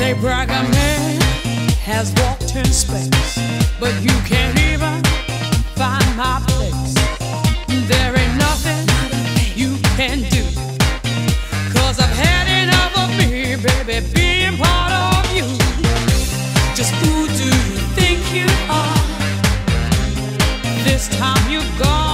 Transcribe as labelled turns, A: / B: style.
A: They brag a man has walked in space, but you can't even find my place. There ain't nothing you can do, 'cause I've had enough of me, baby, being part of you. Just who do you think you are? This time you're gone.